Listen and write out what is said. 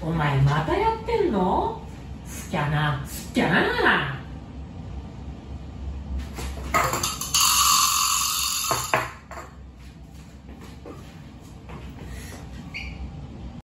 お前またやってんの？すきゃな、すきゃな。